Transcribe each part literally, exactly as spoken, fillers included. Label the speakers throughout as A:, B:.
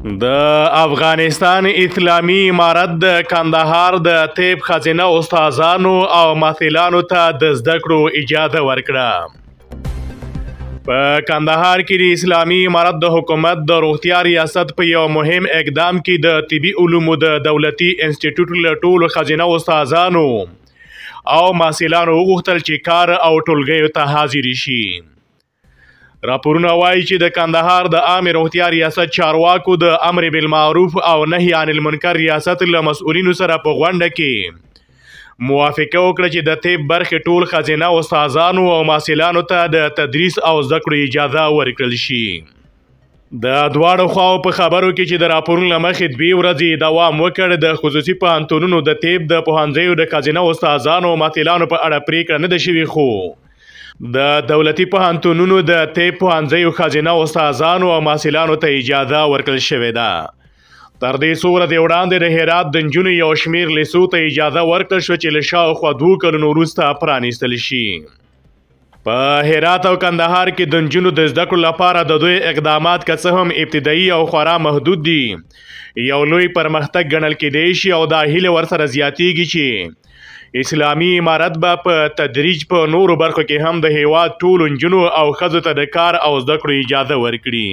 A: د افغانستان اسلامي امارت د کندهار د طب ښځینه استادانو او محصلانو ته د زده کړو اجازه ورکړه. په کندهار کې د اسلامي امارت د حکومت د روغتیا ریاست په یو مهم اقدام کې د طبي علومو د دولتي انسټیټیوټ له ټولو ښځینه استادانو او محصلانو وغوښتل چې کار او ټولګیو ته حاضر شي. راپورونه وایي چې د کندهار د عامه روغتیا ریاست چارواکو د امر بالمعروف او نهي عن المنکر ریاست له مسؤلینو سره په غونډه کې موافقه وکړه چې د طب برخې ټول ښځینه استادانو او محصلانو ته د تدریس او زده کړو اجازه ورکړل شي. د دواړو خواو په خبرو کې چې د راپورونو له مخې دوې ورځې دوام وکړ، د خصوصي پوهنتونونو د طب د پوهنځیو د ښځینه استادانو او محصلانو په اړه پریکړه نه ده شوې، خو د دولتي پوهنتونونو د طب پوهنځیو ښځینه استادانو او محصلانو ته اجازه ورکړل شوې ده. تر دې څو ورځې وړاندې د هرات د نجونو یو شمېر لیسو ته اجازه ورکړل شوه چې له شاوخوا دوو کلونو وروسته پرانیستل شي. په هرات او کندهار کې د نجونو د زده کړو لپاره د دوی اقدامات که څه هم ابتدایي او خورا محدود دي، یو لوی پرمختګ ګڼل کېدی شي او دا هیله ورسره زیاتیږي چې اسلامي امارت به په تدریج په نورو برخو کې هم د هیواد ټولو نجونو او ښځو ته د کار او زده کړو اجازه ورکړي.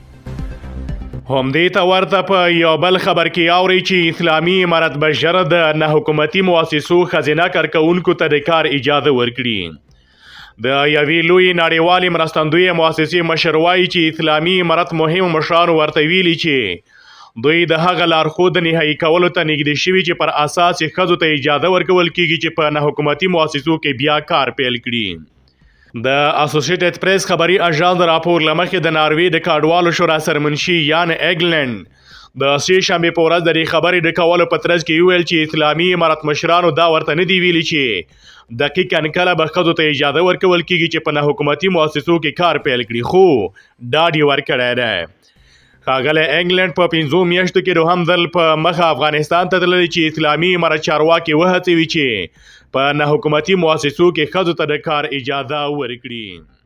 A: همدې ته ورته په یو بل خبر کې اورئ چې اسلامي امارت به ژر د نه حکومتي مؤسسو ښځینه کارکوونکو ته د کار اجازه ورکړي. د یوې لویې نړیوالې مرستندویې مؤسسې مشر وایي چې اسلامي امارت مهمو مشرانو ورته ویلي چې دوی د هغه لارښود نهایي کولو ته نږدې شوي چې پر اساس یې ښځو ته اجازه ورکول کیږي چې په نه حکومتي مؤسسو کې بیا کار پیل کړي. د اسوسییټډ پریس خبري اژانس د راپور له مخې د ناروې د کډوالو شورا سرمنشي یان ایګلند د سې شنبې په ورځ د دې خبرې د کولو په ترڅ کې وویل چې اسلامي امارت مشرانو دا ورته نه دی ویلي چې دقیقاً کله به ښځو ته اجازه ورکول کیږي چې په نه حکومتي مؤسسو کې کار پیل کړي، خو ډاډ یې ورکړی دی. ښاغلی انګلند په پنځو میاشتو کې دوهم ځل په مخه افغانستان ته تللی چې اسلامي امارت چارواکي وهڅوي چې په نه حکومتي مؤسسو کې ښځو ته د کار اجازه ورکړي.